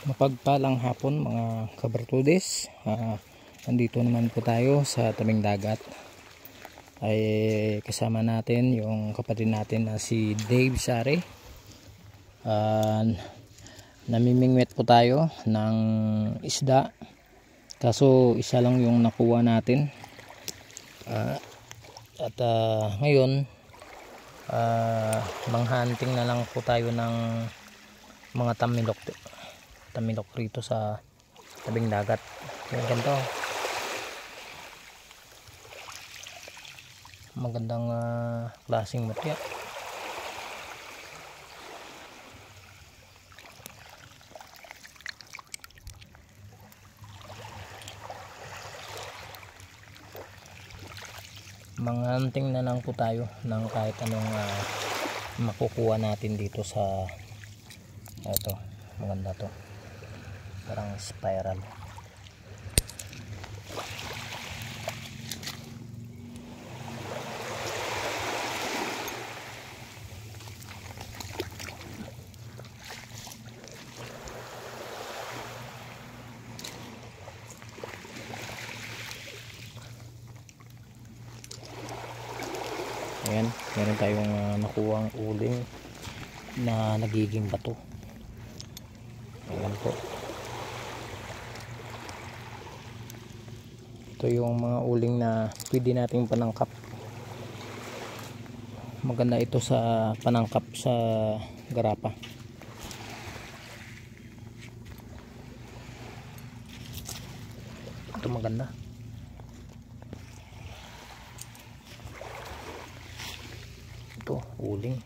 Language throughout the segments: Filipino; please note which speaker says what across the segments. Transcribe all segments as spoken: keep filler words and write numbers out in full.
Speaker 1: Mapagpalang hapon mga kabartudes. uh, Nandito naman po tayo sa tabing dagat. Ay kasama natin yung kapatid natin na si Dave Sari. uh, Namimingwit po tayo ng isda, kaso isa lang yung nakuha natin. uh, At uh, ngayon uh, manghunting na lang po tayo ng mga tamilok tamilok rito sa tabing dagat. Yung ganito, magandang uh, klaseng mutya. Manghunting na lang po tayo ng kahit anong uh, makukuha natin dito sa ito. Maganda to, parang spiral. Ayan, meron tayong uh, nakuhang uling na nagiging bato. Ayan po, ito yung mga uling na pwede nating panangkap. Maganda ito sa panangkap sa garapa. Ito maganda. Ito uling.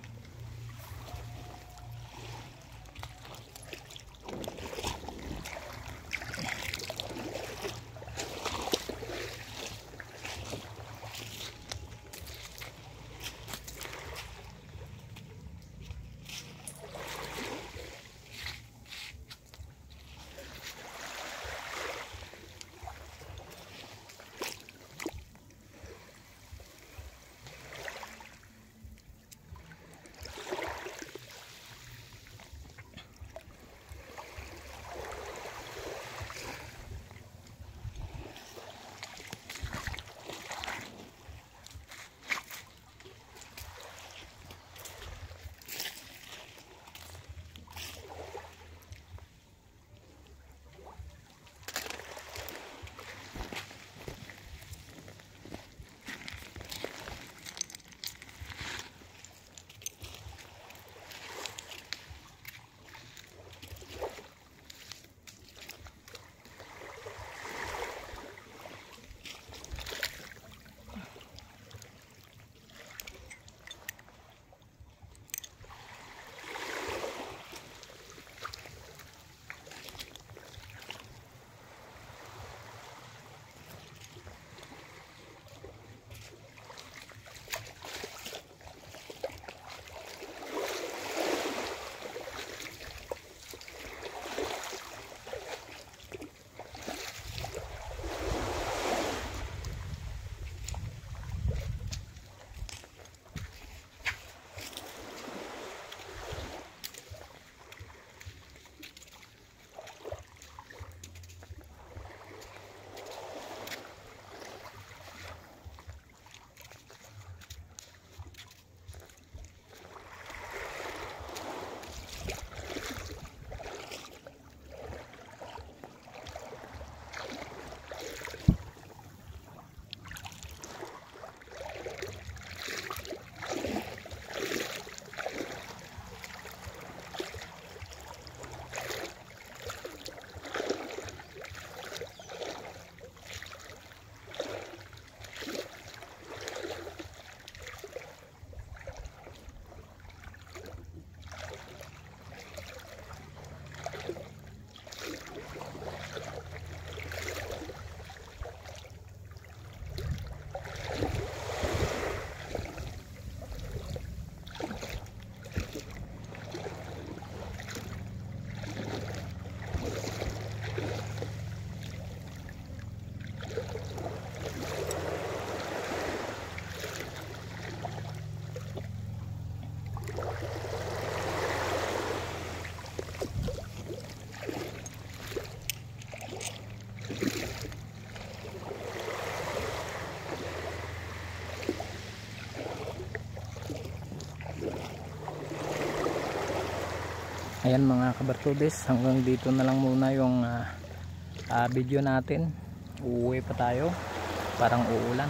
Speaker 1: ayan mga kabartudes, hanggang dito na lang muna yung uh, uh, video natin. Uuwi pa tayo, parang uulan.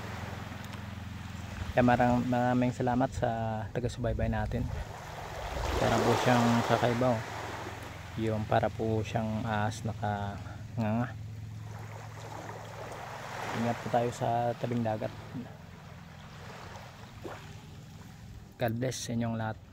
Speaker 1: Kaya marang, maraming salamat sa taga-subaybay natin. Para po siyang kakaibaw, yung para po siyang ahas nakanganga. Ingat po tayo sa tabing dagat. God bless sa inyong lahat.